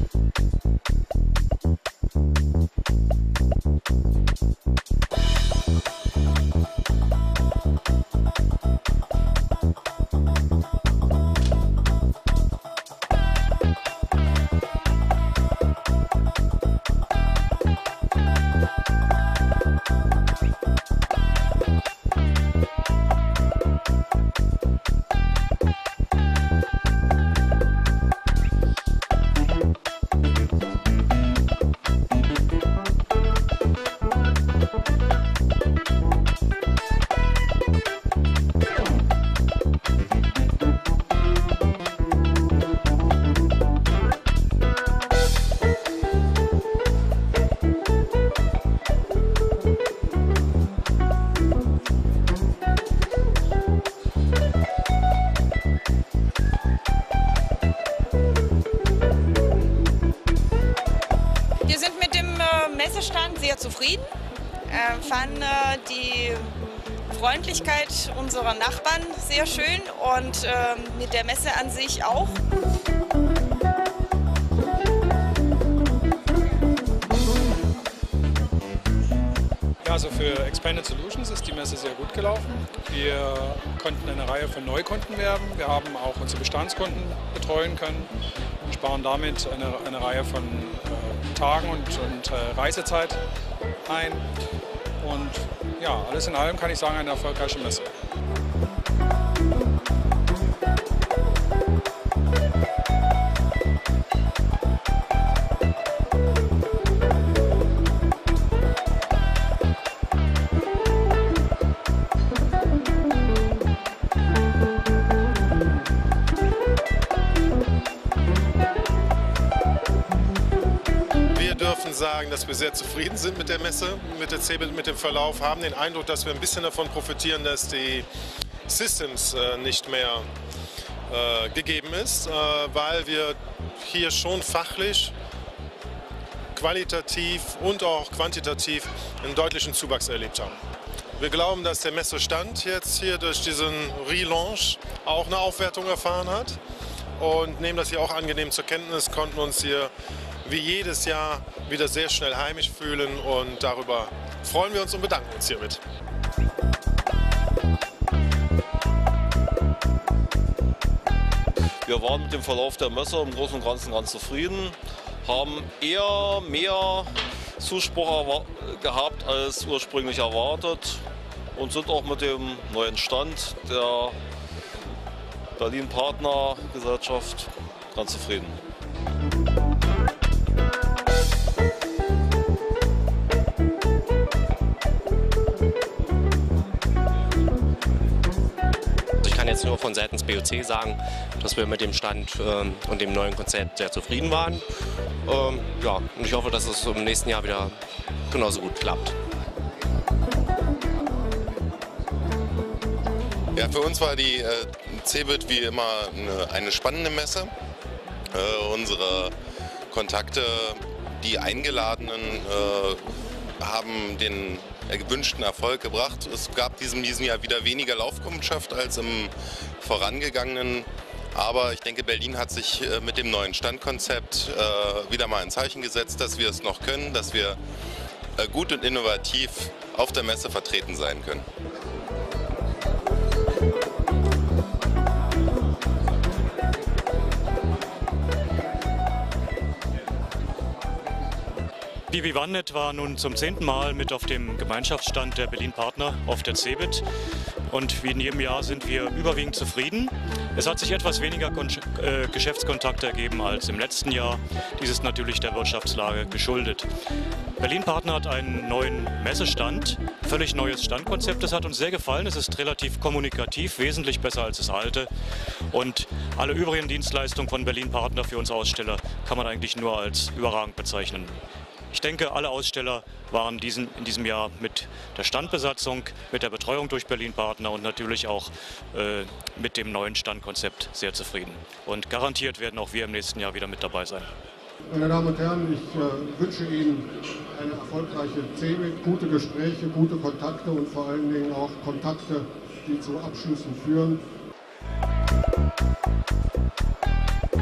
Messestand sehr zufrieden, fanden die Freundlichkeit unserer Nachbarn sehr schön und mit der Messe an sich auch. Ja, also für Expanded Solutions ist die Messe sehr gut gelaufen. Wir konnten eine Reihe von Neukunden werben. Wir haben auch unsere Bestandskunden betreuen können und sparen damit eine Reihe von Tagen und Reisezeit ein. Und ja, alles in allem kann ich sagen, eine erfolgreiche Messe. Sagen, dass wir sehr zufrieden sind mit der Messe, mit der CeBIT, mit dem Verlauf, haben den Eindruck, dass wir ein bisschen davon profitieren, dass die Systems nicht mehr gegeben ist, weil wir hier schon fachlich, qualitativ und auch quantitativ einen deutlichen Zuwachs erlebt haben. Wir glauben, dass der Messestand jetzt hier durch diesen Relaunch auch eine Aufwertung erfahren hat und nehmen das hier auch angenehm zur Kenntnis, konnten uns hier wie jedes Jahr wieder sehr schnell heimisch fühlen und darüber freuen wir uns und bedanken uns hiermit. Wir waren mit dem Verlauf der Messe im Großen und Ganzen ganz zufrieden, haben eher mehr Zuspruch gehabt als ursprünglich erwartet und sind auch mit dem neuen Stand der Berlin Partner Gesellschaft ganz zufrieden. Jetzt nur von seitens BOC sagen, dass wir mit dem Stand und dem neuen Konzept sehr zufrieden waren. Ja, und ich hoffe, dass es im nächsten Jahr wieder genauso gut klappt. Ja, für uns war die CeBIT wie immer eine spannende Messe. Unsere Kontakte, die Eingeladenen, haben den gewünschten Erfolg gebracht. Es gab diesem Jahr wieder weniger Laufkundschaft als im vorangegangenen. Aber ich denke, Berlin hat sich mit dem neuen Standkonzept wieder mal ein Zeichen gesetzt, dass wir es noch können, dass wir gut und innovativ auf der Messe vertreten sein können. Die Vivannet war nun zum 10. Mal mit auf dem Gemeinschaftsstand der Berlin Partner auf der CeBIT. Und wie in jedem Jahr sind wir überwiegend zufrieden. Es hat sich etwas weniger Geschäftskontakte ergeben als im letzten Jahr. Dies ist natürlich der Wirtschaftslage geschuldet. Berlin Partner hat einen neuen Messestand, völlig neues Standkonzept. Das hat uns sehr gefallen. Es ist relativ kommunikativ, wesentlich besser als das alte. Und alle übrigen Dienstleistungen von Berlin Partner für uns Aussteller kann man eigentlich nur als überragend bezeichnen. Ich denke, alle Aussteller waren in diesem Jahr mit der Standbesatzung, mit der Betreuung durch Berlin Partner und natürlich auch mit dem neuen Standkonzept sehr zufrieden. Und garantiert werden auch wir im nächsten Jahr wieder mit dabei sein. Meine Damen und Herren, ich wünsche Ihnen eine erfolgreiche CeBIT, gute Gespräche, gute Kontakte und vor allen Dingen auch Kontakte, die zu Abschlüssen führen.